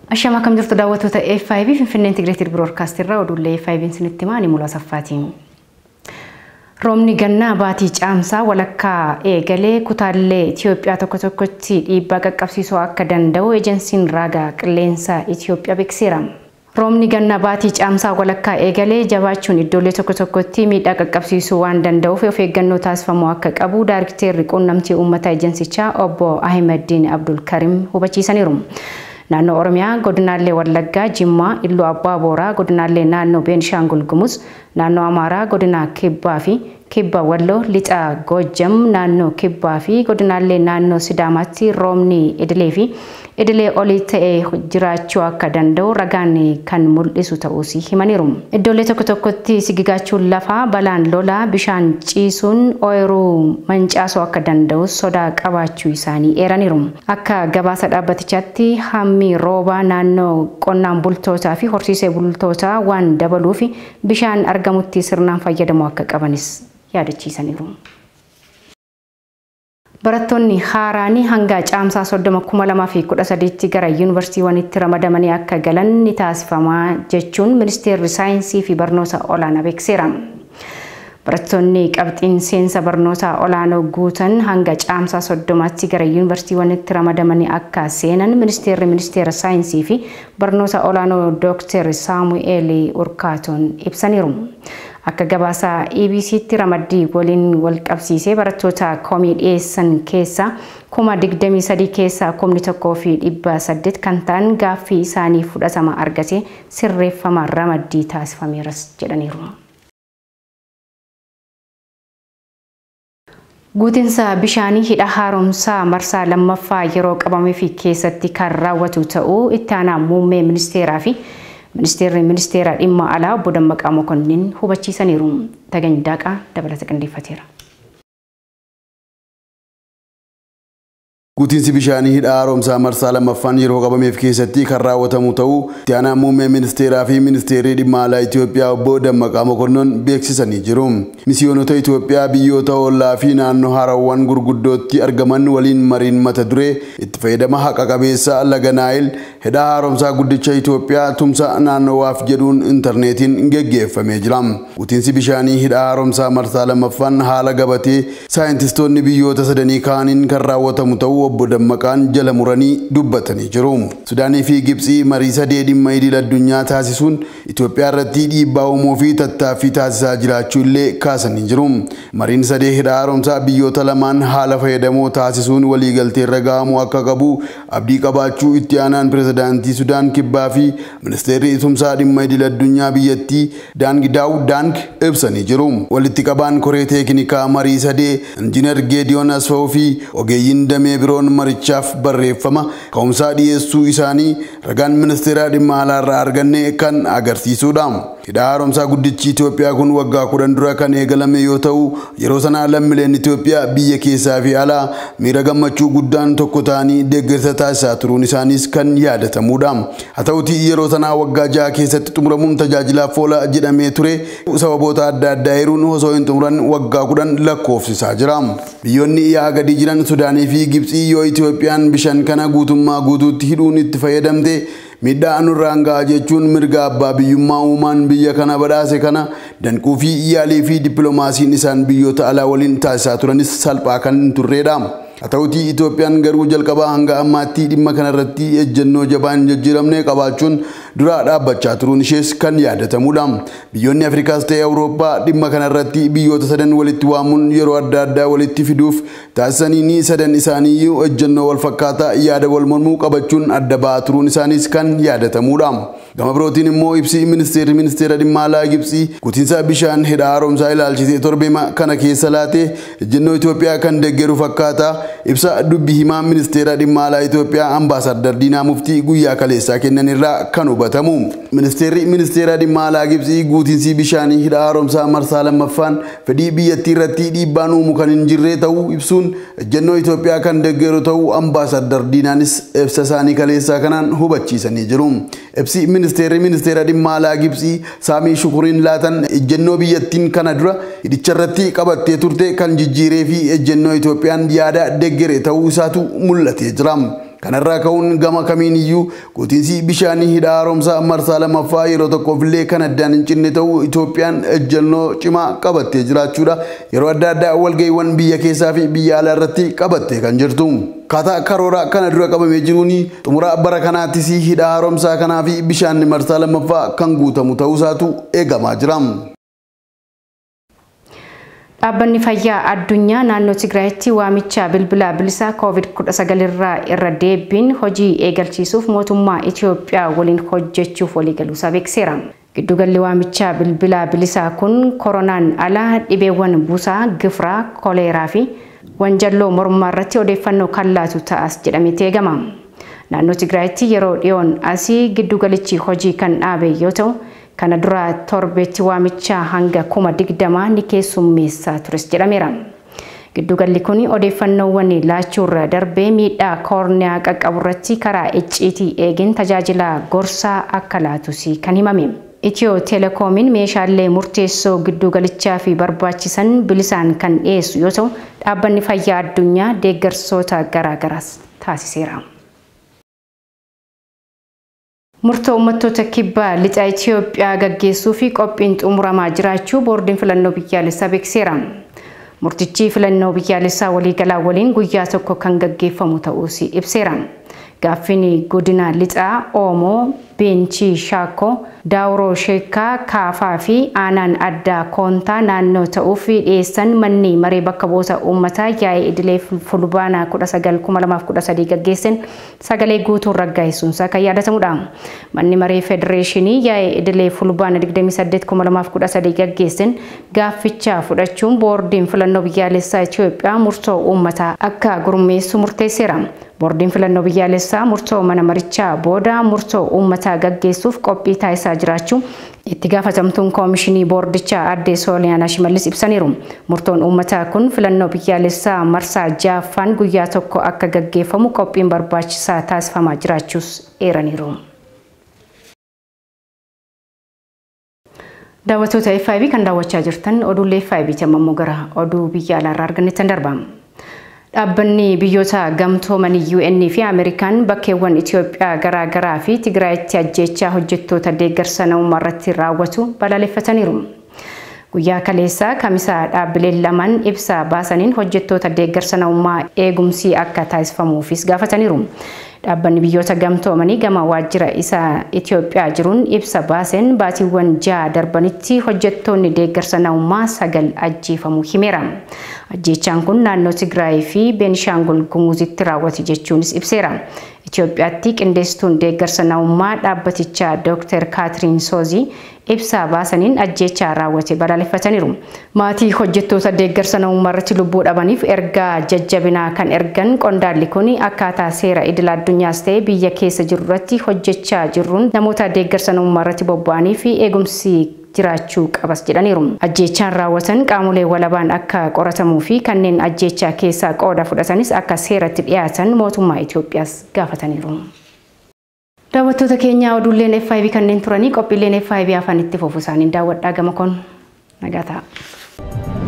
Ashama kam jirtu daawwattoota A5 Finfinnee Integrated Broadcast irraa oduulee A5 sinitti maani mula saffaatiin. Roobni gannaa baatii caamsaa walakkaa eegalee kutaalee Itoophiyaa tokko tokkotti dhiibbaa qaqqabsiisuu akka danda'u ejensiin raagaa qilleensa Itoophiyaa beeksiseera. Roobni gannaa baatii caamsaa walakkaa eegalee jabaachuun iddoolee tokko tokkotti miidhaa qaqqabsiisuu waan danda'uuf of eeggannoo taasifamuu akka qabu Daarikteerri quunnamtii uummataa ejensichaa obbo Ahmediin Abdul Karim hubachiisaniiru. Naannoo Oromiyaa godinaalee Wallaggaa, Jimmaa, Iluu Abbaa Booraa, godinaalee naannoo Beenishaangul Gumuz, naannoo Amaaraa, godina Kibbaa fi Kibba Walloo, Lixa Goojjam, naannoo Kibbaa fi godinaalee naannoo Sidaamaatti roobni idilee olii ta'ee jiraachuu akka danda'u ragaan kan mul'isu ta'uus himaniiru. Iddoolee tokko tokkotti sigigaachuun lafaa balaan lolaa bishaan ciisuun ooyiruu mancaasuu akka danda'u sodaa qabaachuu isaanii eeraniiru. Akka gabaasa dhaabbatichaatti hammi roobaa naannoo qonnaan bultootaa fi horsiisee bultootaa waan dabaluuf bishaan argamutti sirnaan fayyadamuu akka qabanis yaadachiisaniiru. Barattoonni haaraanii hanga caamsaa 30,2013 gara yuunivarsiitiiwwanitti ramadamanii akka galan ni taasifama jechuun Ministeerri Saayinsii fi Barnoota Olaanaa beeksiseera. Barattoonni qabxiin seensa barnoota olaanoo guutan hanga caamsaa 30tti gara yuunivarsiitiiwwanitti ramadamanii akka seenan Ministeera Saayinsii fi Barnoota Olaanoo Dr. Saamu'eel Urkaatoon ibsaniiru. Akka gabaasa EBC'tti ramaddii waliin wal qabsiisee barattoota komii dhiyeessan keessaa 23,000 keessaa 1,800 kan ta'an gaaffii isaanii fudhatama argate sirreeffama ramaddii taasifameeras jedhaniiru. Guutinsa bishaanii hidha haaromsaa marsaa lammaffaa yeroo qabamee fi keessatti kan raawwatu ta'uu itti aanaa muummee ministeeraa fi ministeera dhimma alaa obbo Dammaqaa Mokonnin hubachiisaniiru. Tagany Daaqaa dabalata qindeeffateera. Guutinsi bishaanii hidha haaromsaa marsaa lammaffaan yeroo qabameef keessatti kan raawwatamu ta'uu itti aanaa muummee ministeeraa fi ministeerri dhimma alaa Itoophiyaa obbo Dammaqaa Mokonnin beeksisanii jiru. Misiyoonota Itoophiyaa biyyoota ollaa fi naannoo haarawwan gurguddootti argaman waliin mariin mata duree itti fayyadama haqa qabeessa laga Naayil hidha haaromsaa guddicha Itoophiyaa tumsa naannowaaf jedhuun intarneetiin geggeeffamee jira. Guutinsi bishaanii hidha haaromsaa marsaa lammaffaan haala gabatee saayintistoonni biyyoota sadanii kaaniin kan raawwatamu ta'uu obbo Dammaqaan jala muranii dubbatanii jiru. Sudaanii fi Gibxii marii sadee dhimma idil addunyaa taasisuun Itoophiyaa irratti dhiibbaa uumuu fi tattaaffii taasisaa jiraachuu illee kaasanii jiru. Mariin sadee hidha haaromsaa biyyoota lamaan haala fayyadamoo taasisuun waliigaltee irra gahamuu akka qabu abdii qabaachuu itti aanaan pirezidaantii Sudaan Kibbaa fi ministeerri tumsaa dhimma idil addunyaa biyyattii Daang ibsanii jiru. Walitti qabaan koree teeknikaa marii sadee Injiinar Geediyoon Asfaw fi ogeeyyiin damee biroon marichaaf barreeffama ka'umsaa dhiyeessuu isaanii ragaan ministeera dhimma alaa irraa arganne kan agarsiisudha. Hidha haaromsaa guddichi Itoophiyaa kun waggaa 10 dura kan eegalame yoo ta'u yeroo sana lammiileen Itoophiyaa biyya keessaa fi alaa miira gammachuu guddaan tokko ta'anii deeggarsa taasisaa turuun isaanis kan yaadatamudha. Haa ta'utii yeroo sana waggaa 6 keessatti xumuramuun tajaajilaaf oola jedhamee ture sababoota adda addaa heeruun osoo hin xumuran waggaa 10 lakkoofsisaa jira. Biyyoonni yaa gadi jiran Sudaanii fi Gibxii yoo Itoophiyaan bishaan kana guutummaa guutuutti hidhuun itti fayyadamte miidhaa nurraan gahaa jechuun mirga abbaa biyyummaa uumaan biyya kana badhaase kana danquu fi yaalii fi dippiloomaasiin isaan biyyoota alaa waliin taasisaa turanis salphaa kan hin turredha. Haa ta'utii Itoophiyaan garuu jalqabaa hanga ammaatti dhimma kanarratti ejjennoo jabaan jijjiiramne qabaachuun dura dhaabbachaa turuun ishees kan yaadatamudha. Biyyoonni Afrikaas ta'e Awurooppaa dhimma kanarratti biyyoota sadan walitti waamuun yeroo adda addaa walitti fiduuf taasisaniini sadan isaaniiyyuu ejjennoo wal fakkaataa yaada wal mormuu qabachuun adda ba'aa turuun isaanis kan yaadatamudha. Gama birootiin immoo ibsi ministeera dhimma alaa Gibxii guutinsa bishaan hidha haaromsaa ilaalchisee torbeema kana keessa laate ejjennoo Itoophiyaa kan deeggaru fakkaata. Ibsa dubbii himaa ministeera dhimma alaa Itoophiyaa ambaasaddar Diinaa Muftii guyyaa kaleessaa kennan irraa kan hubatamu. Ministeera dhimma alaa Gibxii guutinsi bishaanii hidha haaromsaa marsaa lammaffaan fedhii biyyattii irratti dhiibbaan uumu kan hin jirre ta'uu ibsuun ejjennoo Itoophiyaa kan deeggaru ta'uu ambaasaddar Diinaanis ibsa isaanii kaleessaa kanaan hubachiisanii jiru. Ibsi ministeera dhimma alaa Gibxii Saamii Shukuriin laatan ejjennoo biyyattiin kana dura hidhicha irratti qabattee turte kan jijjiiree fi ejjennoo Itoophiyaan yaada deeggere ta'uu isaatu mul'atee jira. Kanarraa ka'uun gama kamiin iyyuu qotiinsi bishaanii hidha haaromsaa marsaa lammaffaa yeroo tokkoof kan addaan hin cinne ta'uu Itoophiyaan ejjennoo cimaa qabattee jiraachuudha. Yeroo adda addaa walga'iiwwan biyya keessaa fi biyya alaa irratti qabattee kan jirtu. Kaataa karoora kana dura qabamee jiruun xumura bara kanaattis hidha haaromsaa kanaa fi bishaan marsaa lammaffaa kan guutamu ta'uusaatu eegamaa jira. Dhaabbanni fayyaa addunyaa naannoo Tigraayitti waamicha bilbilaa bilisaa COVID-19 irra deebiin hojii eegalchiisuuf mootummaa Itoophiyaa waliin hojjechuuf waliigaluusaa beekseera. Giddugalli waamicha bilbilaa bilisaa kun koronaan alaa dhibeewwan buusaa, gifiraa, koleeraa fi wanjalloo mormaa irratti odeeffannoo kan laatu ta'as jedhamee eegama. Naannoo Tigraayitti yeroo dhiyoon asii giddugalichi hojii kan dhaabe yoo ta'u kana dura torbeetti waamicha hanga 20,000 ni keessummeessaa tures jedhameera. Giddugalli kun odeeffannoowwan laachuurra darbee miidhaa koorniyaa qaqqaburratti karaa icciitii eegin tajaajila gorsaa akka laatus kan himame. Itiyoo Telekoomiin meeshaalee murteessoo giddugalichaa fi barbaachisan bilisaan kan dhiyeessu yoo ta'u dhaabbanni fayyaa addunyaa deeggarsoota garaagaraas taasiseera. Murtoo uummattoota kibbaa lixa Itoophiyaa gaggeessuu fi qophiin xumuramaa jiraachuu boordiin filannoo biyyaalessaa beekseera. Murtichi filannoo biyyaalessaa waliigalaa waliin guyyaa tokko kan gaggeeffamu ta'uus ibseera. Gaaffiin godina lixaa Oomoo, Beenchii Shaakoo, Daawuroo Sheekaa, Kaafaa fi aanaan addaa Koontaa naannoo ta'uuf dhiyeessan manni maree bakka bu'oota uummataa yaa'ii idilee fulbaana 19/2013 gaggeessan sagalee guutuun raggaasisuunsaa kan yaadatamudha. Manni maree federeeshinii yaa'ii idilee fulbaana 28/2013 gaggeessan gaafficha fudhachuun boordiin filannoo biyyaalessaa Itoophiyaa murtoo uummataa akka gurmeessu murteesseera. Boordiin filannoo biyyaalessaa murtoo mana marichaa booda murtoo uummataa gaggeessuuf qophii taasisaa jiraachuu itti gaafatamtuun koomishinii boordichaa aadde Sooliyaanaa Shimallis ibsaniiru. Murtoon uummataa kun filannoo biyyaalessaa marsaa 6ffaan guyyaa tokko akka gaggeeffamu qophiin barbaachisaa taasifamaa jiraachuus eeraniiru. Daawwattoota FIB kan daawwachaa jirtan oduulee FIB tamammoo gara oduu biyya alaarraa argannetti darba. Dhaabbanni biyyoota gamtoomanii UN fi Ameerikaan bakkeewwan Itoophiyaa garaagaraa fi Tigraayitti ajjeechaa hojjettoota deeggarsa namummaa irratti raawwatu balaaleffataniiru. Guyyaa kaleessaa kamisaa dhaabbileen lamaan ibsa baasaniin hojjettoota deeggarsa namummaa eegumsi akka taasifamuufis gaafataniiru. Dhaabbanni biyyoota gamtoomanii gama waajjira isaa Itoophiyaa jiruun ibsa baaseen baatiiwwan 6 darbanitti hojjettoonni deeggarsa namummaa 9 ajjeefamuu himeera. Ajjeechaan kun naannoo Tigraay fi Beenishaangul Gumuuzitti raawwate jechuunis ibseera. Itoophiyaatti qindeessituun deeggarsa namummaa dhaabbatichaa Dr. Kaatiriin Soozii ibsa baasaniin ajjeechaa raawwate balaaleffataniiru. Maatii hojjettoota deeggarsa namummaa irratti lubbuu dhabaniif ergaa jajjabinaa kan ergan qondaalli kun akkaataa seera idil addunyaas ta'e biyya keessa jiru irratti hojjechaa jirruun namoota deeggarsa namummaa irratti bobba'anii fi eegumsi jiraachuu qabas jedhaniiru. Ajjeechaan raawwatan qaamolee walabaan akka qoratamuu fi kanneen ajjeechaa keessaa qooda fudhatanis akka seeratti dhiyaatan mootummaa Itoophiyaas gaafataniiru. Daawwattoota keenya oduuleen FIB kanneen turanii qophiileen FIB afaan itti fufu isaaniin daawwadhaa gama kon nagaa ta'a.